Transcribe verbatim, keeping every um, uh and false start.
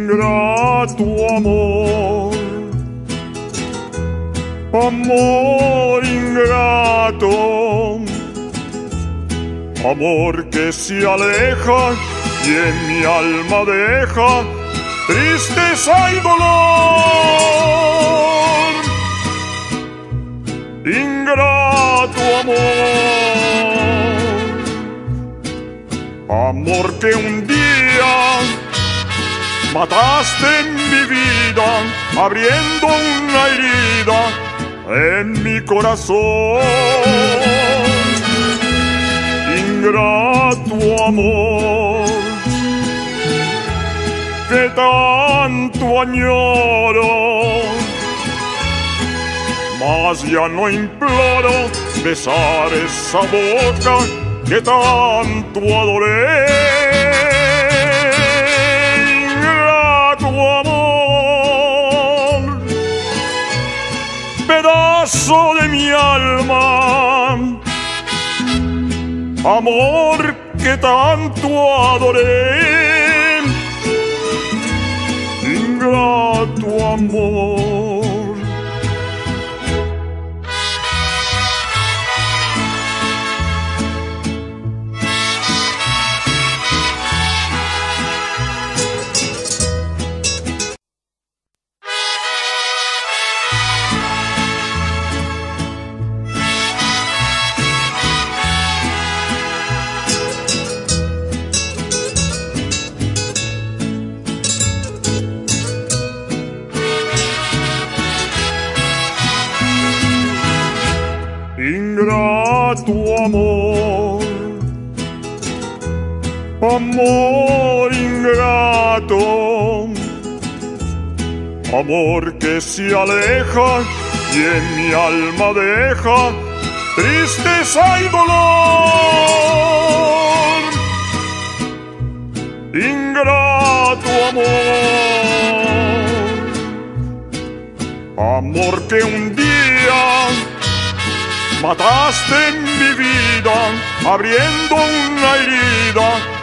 Ingrato amor, amor ingrato, amor que se aleja y en mi alma deja tristeza y dolor. Ingrato amor, amor que un día mataste en mi vida, abriendo una herida en mi corazón. Ingrato amor, que tanto añoro, mas ya no imploro besar esa boca que tanto adoré. Ingrato amor, pedazo de mi alma, amor que tanto adoré. Ingrato amor. Ingrato amor, amor ingrato, amor que se aleja y en mi alma deja tristeza y dolor. Ingrato amor, amor que un día mataste en mi vida, abriendo una herida